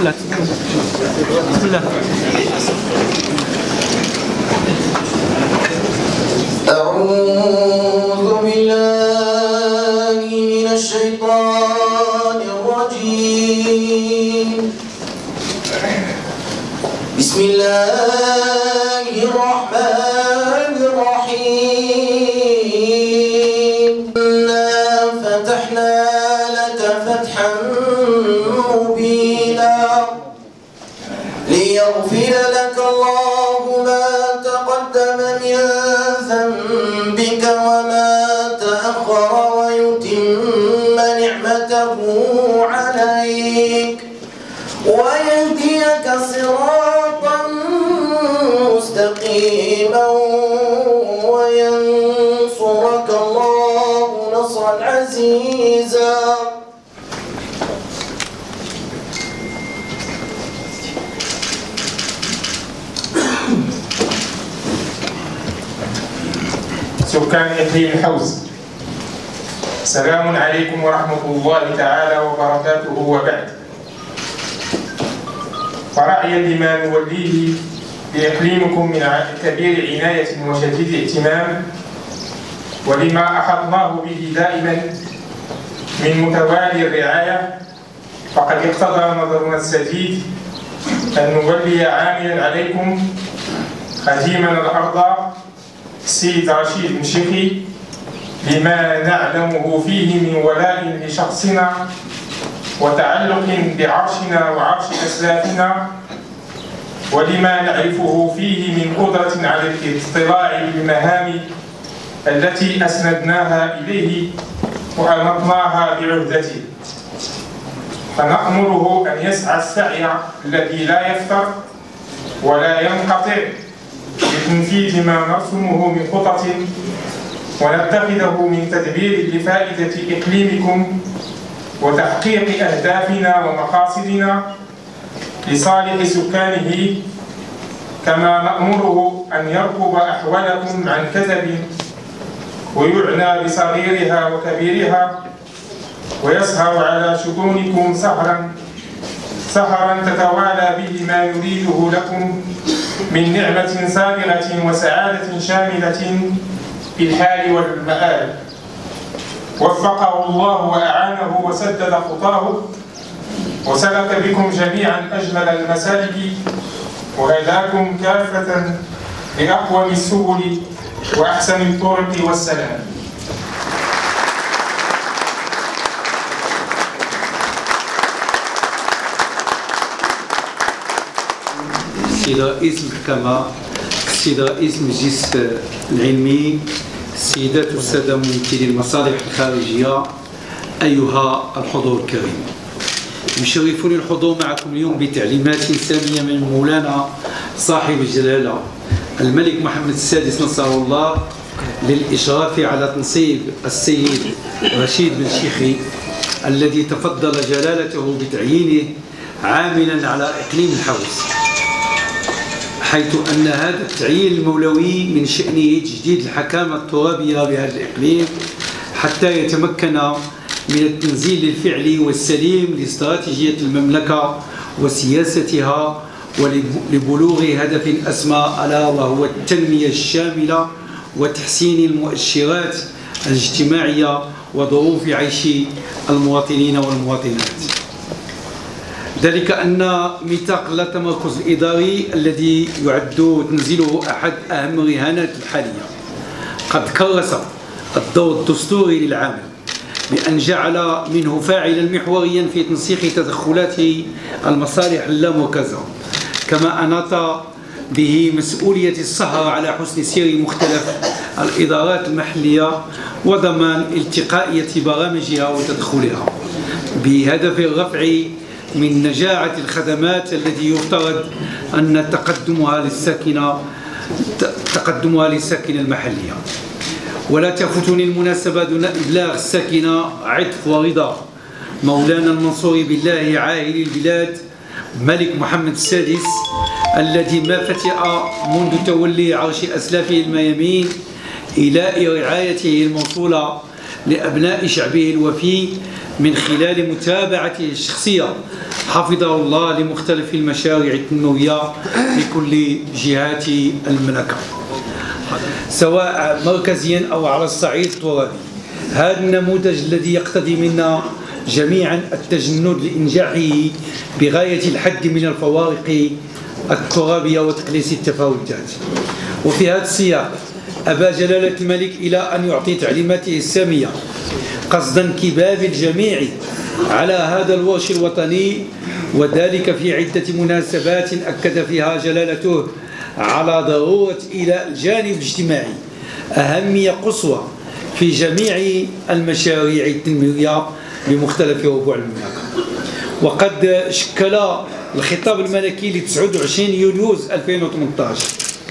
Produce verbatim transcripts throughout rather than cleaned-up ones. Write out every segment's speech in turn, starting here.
الله بسم الله. أعوذ بالله من الشيطان الرجيم. بسم الله الرحمن الرحيم. إنا فتحنا لك فتحا مبينا ليغفر لك الله ما تقدم من ذنبك وما تأخر ويتم نعمته عليك ويهديك صراطا مستقيما وينصرك الله نصرا عزيزا. سكان إقليم الحوز، السلام عليكم ورحمة الله تعالى وبركاته. وبعد، فرعيا لما نوليه بإقليمكم من كبير عناية وشديد اهتمام، ولما أحطناه به دائما من متوالي الرعاية، فقد اقتضى نظرنا السديد أن نولي عاملا عليكم خديمنا الأرض السيد رشيد المشيخي لما نعلمه فيه من ولاء لشخصنا وتعلق بعرشنا وعرش أسلافنا، ولما نعرفه فيه من قدرة على الاطلاع بالمهام التي أسندناها إليه وأنطناها بعهدته، فنأمره أن يسعى السعي الذي لا يفتر ولا ينقطع لتنفيذ ما نرسمه من خطط ونتخذه من تدبير لفائدة إقليمكم وتحقيق أهدافنا ومقاصدنا لصالح سكانه، كما نأمره أن يرقب أحوالكم عن كذب ويعنى بصغيرها وكبيرها ويسهر على شؤونكم سهرا سهرا تتوالى به ما يريده لكم من نعمة سابغة وسعادة شاملة في الحال والمآل. وفقه الله وأعانه وسدد خطاه وسلك بكم جميعا أجمل المسالك وهداكم كافة لأقوم السبل وأحسن الطرق والسلام. السيد رئيس المحكمة، السيد رئيس المجلس العلمي، السيدات والسادة ممثلي المصالح الخارجية، أيها الحضور الكريم، يشرفني الحضور معكم اليوم بتعليمات سامية من مولانا صاحب الجلالة الملك محمد السادس نصره الله للإشراف على تنصيب السيد رشيد بن شيخي الذي تفضل جلالته بتعيينه عاملا على إقليم الحوز، حيث أن هذا التعيين المولوي من شأنه تجديد الحكامة الترابية بهذا الإقليم حتى يتمكن من التنزيل الفعلي والسليم لاستراتيجية المملكة وسياستها ولبلوغ هدف أسمى ألا وهو التنمية الشاملة وتحسين المؤشرات الاجتماعية وظروف عيش المواطنين والمواطنات. ذلك أن ميثاق التمركز الإداري الذي يعد تنزيله أحد أهم الرهانات الحالية قد كرس الدور الدستوري للعامل بأن جعل منه فاعلا محوريا في تنسيق تدخلات المصالح اللامركزة، كما أناط به مسؤولية السهر على حسن سير مختلف الإدارات المحلية وضمان التقائية برامجها وتدخلها بهدف الرفع من نجاعة الخدمات التي يفترض أن تقدمها للساكنة تقدمها للساكنة المحلية. ولا تفوتني المناسبة دون إبلاغ الساكنة عطف ورضا مولانا المنصور بالله عاهل البلاد ملك محمد السادس الذي ما فتئ منذ تولي عرش أسلافه الميامين إلى رعايته الموصولة لأبناء شعبه الوفي من خلال متابعته الشخصية حفظه الله لمختلف المشاريع التنموية لكل جهات المملكة سواء مركزيا أو على الصعيد الترابي. هذا النموذج الذي يقتضي منا جميعا التجند لإنجاحه بغاية الحد من الفوارق الترابية وتقليص التفاوتات. وفي هذا السياق أبى جلالة الملك إلى أن يعطي تعليماته السامية قصد انكباب الجميع على هذا الورش الوطني، وذلك في عدة مناسبات أكد فيها جلالته على ضرورة إلى الجانب الاجتماعي أهمية قصوى في جميع المشاريع التنموية بمختلف ربوع المملكة. وقد شكل الخطاب الملكي ل تسعة وعشرين يوليوز ألفين وثمانية عشر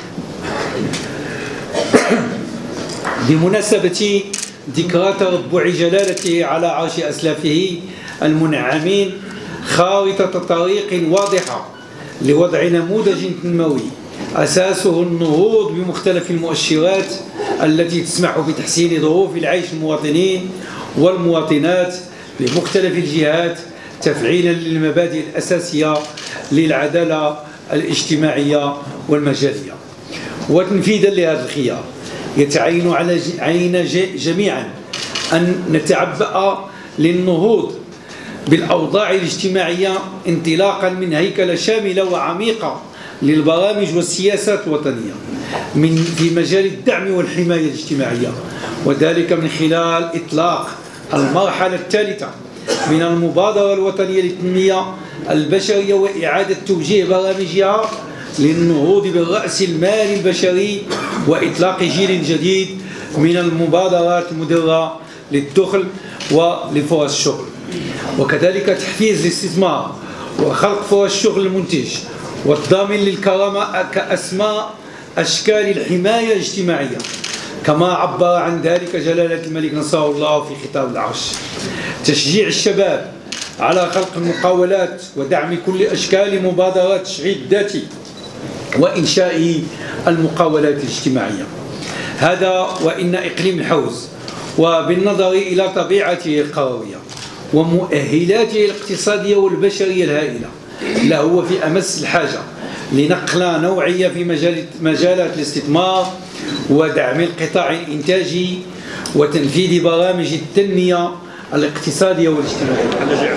بمناسبة ذكرى تربع جلالته على عرش أسلافه المنعمين خارطة طريق واضحة لوضع نموذج تنموي أساسه النهوض بمختلف المؤشرات التي تسمح بتحسين ظروف العيش المواطنين والمواطنات بمختلف الجهات تفعيلا للمبادئ الأساسية للعدالة الاجتماعية والمجالية. وتنفيذا لهذا الخيار يتعين علينا جميعا أن نتعبأ للنهوض بالأوضاع الاجتماعية انطلاقا من هيكلة شاملة وعميقة للبرامج والسياسات الوطنية من في مجال الدعم والحماية الاجتماعية، وذلك من خلال إطلاق المرحلة الثالثة من المبادرة الوطنية للتنمية البشرية وإعادة توجيه برامجها للنهوض بالرأس المالي البشري وإطلاق جيل جديد من المبادرات المدرة للدخل ولفرص الشغل، وكذلك تحفيز الاستثمار وخلق فرص شغل المنتج والضامن للكرامة كأسماء أشكال الحماية الاجتماعية، كما عبر عن ذلك جلالة الملك نصره الله في خطاب العرش. تشجيع الشباب على خلق المقاولات ودعم كل أشكال مبادرات تشغيل الذاتي وإنشاء المقاولات الاجتماعية. هذا وإن إقليم الحوز وبالنظر إلى طبيعته القروية ومؤهلاته الاقتصادية والبشرية الهائلة لهو في أمس الحاجة لنقلة نوعية في مجال مجالات الاستثمار ودعم القطاع الإنتاجي وتنفيذ برامج التنمية الاقتصادية والاجتماعية.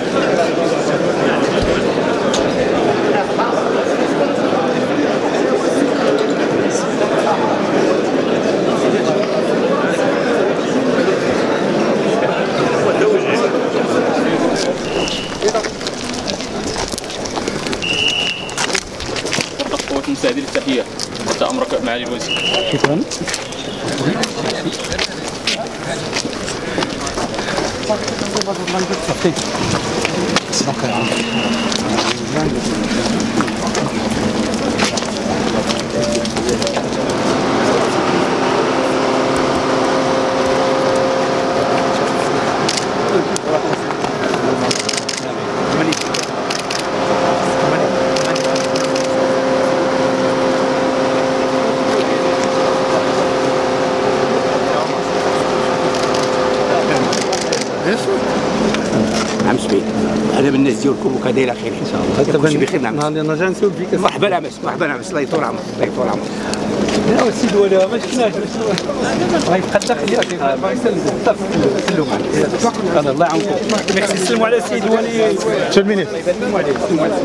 مساعدي للتحية حتى أمرك معالي الوزير. شكرا. عم سبيل انا بالناس ديالكم وكا دايره خير ان شاء الله. كلشي بخير. نعم انا جا نسول فيك. مرحبا العمس مرحبا العمس الله يطول عمرك الله يطول عمرك. لا السيد ولي ما شفناش غادي يبقى الداخل باغي يسلم صافي سلموا عليه. الله يعاونكم. ميرسي سلموا على السيد ولي. سلميني. سلموا عليه سلموا عليه.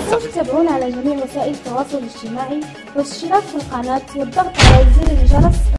تابعونا على جميع وسائل التواصل الاجتماعي والاشتراك في القناة والضغط على زر الجرس